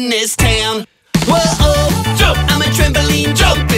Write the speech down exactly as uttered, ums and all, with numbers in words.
in this town. Whoa, jump! I'm a trampoline jump.